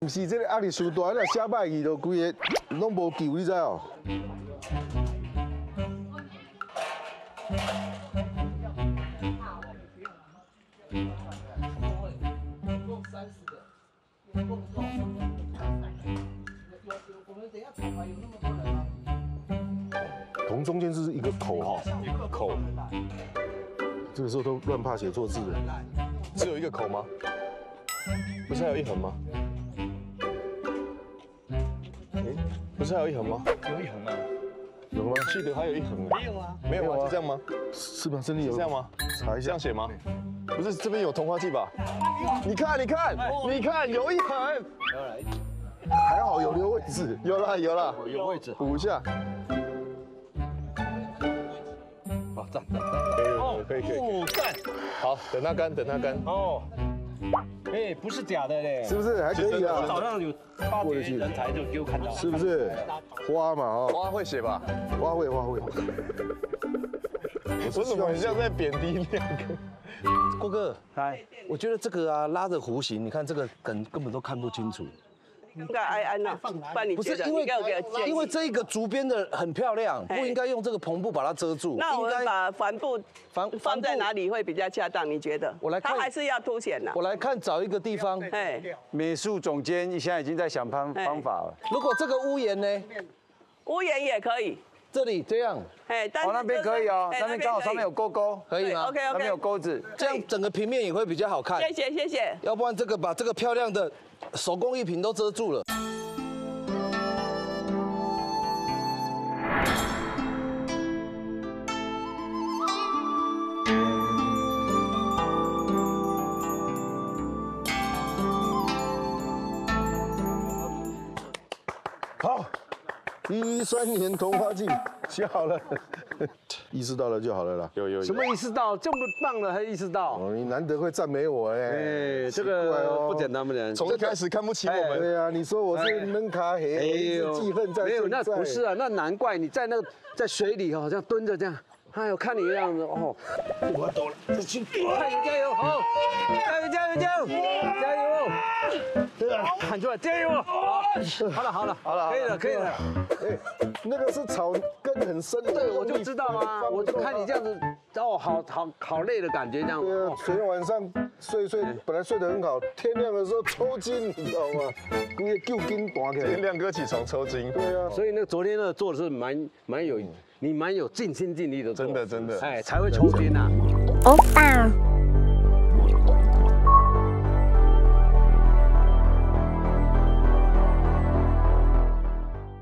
不是这个压力伤大，那写歹字都规个拢无救，你知哦？从中间是一个口哈， 一个口， 这个时候都乱怕写错字了。 只有一个口吗？不是还有一横吗？不是还有一横吗？ 有一横啊。 有吗？ 记得还有一横没有啊。 没有啊？是这样吗？ 是吗？真的有？ 这样吗？ 查一下。 这样写吗？不是，这边有同花记吧？你看，你看，你看，有一横。 还好有留位置， 有了，有了， 有位置。 补一下。 好，赞。 可以。 赞。 好，等它干，等它干。 哦。哎，不是假的嘞， 是不是还可以啊？ 早上有8点人才就给我看到， 是不是？花嘛哦， 花会写吧？ 花会。 我怎么很像在贬低两个？ 郭哥，来，我觉得这个啊拉的弧形，你看这个根本都看不清楚。 应该安呐，不然你不是觉得你给我建议因为这个竹编的很漂亮，不应该用这个篷布把它遮住。 那我们把帆布放在哪里会比较恰当？你觉得？ 我来看它还是要凸显的。 我来看找一个地方。 哎， 美术总监现在已经在想方法了。 如果这个屋檐呢？ 屋檐也可以。 这里这样。 哎，但是那边可以哦，那边刚好上面有勾勾， 可以吗 ？OK， 那边有钩子， 这样整个平面也会比较好看。 谢谢。 要不然这个把这个漂亮的手工艺品都遮住了。 好，13年同花季写好了，意识到了就好了啦。 有。 什么意识到这么棒了还意识到？ 哦，你难得会赞美我哎。 哎，这个不简单不简单。 从一开始看不起我们。 对啊，你说我是闷咖黑，我是记恨在没有， 现在。 那不是啊，那难怪你在在水里好像蹲着这样。哎呦，看你这样子哦，我懂了，加油，好，加油，喊出来，加油！好了，可以了。 哎，那个是草根很深的， 对，我就知道啊，我就看你这样子，哦，好累的感觉这样。 对啊，昨天晚上睡，本来睡得很好，天亮的时候抽筋，你知道吗？那个旧筋断起来。 亮哥起床抽筋。 对啊， 所以做天做的是蛮有尽心尽力的做， 真的， 哎，才会抽筋啊。 欧巴。